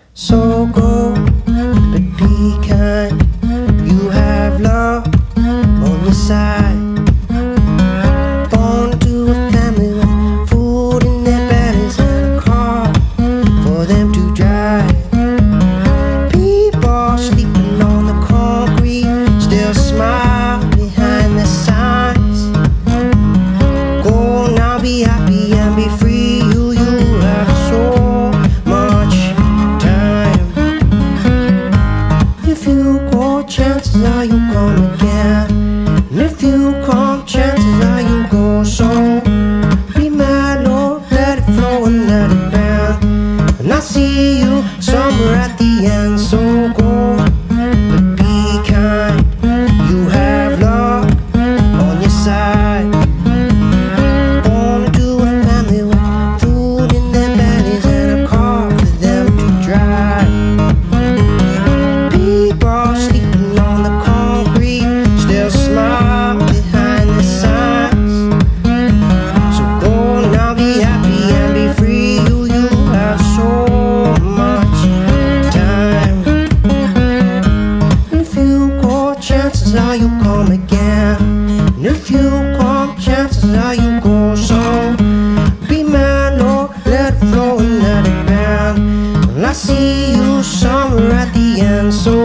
So go, but be kind. You have love on your side. Born to a family with food in their bellies and a car for them to drive. People sleeping on the concrete still smile behind the signs. Go now, be happy and be free. You have so much time. If you go, chances are you come again. And if you come, chances are you go. So be mad, or let it flow and let it bend. And I'll see you somewhere at the end. So go, but be kind. You have love on your side. Born into a family with food in their bellies and a car for them to drive. People sleeping on the concrete still smile behind the signs. So go now, be happy and be free. You have so much time. If you go, chances are you come again. And if you come, chances are you go. So be man, or let it flow and let it bend. Well, I see you somewhere at the end. So